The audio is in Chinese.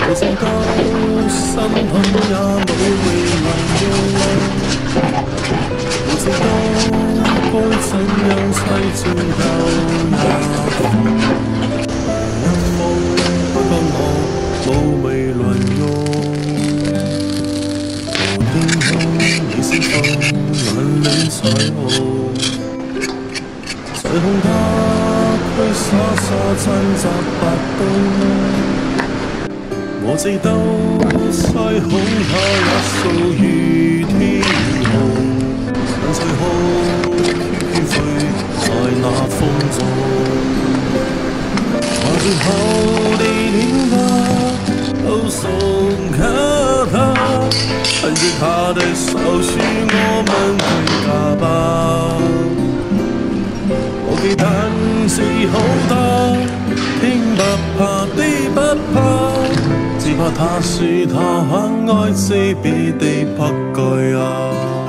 我知道心痛也冇未能用，我知道該怎樣砌造又也痛，一夢不過我冇未能用，和天空你是否眼裏彩虹，彩虹它卻傻傻掙扎不動。我知道彩虹它也屬於天空，但最後飄飛在那風中，把最後的年華都送給他，看着他的手許我們回家吧。我嘅膽子好大，天不怕地不怕。只怕他說他很愛自別地不懼啊。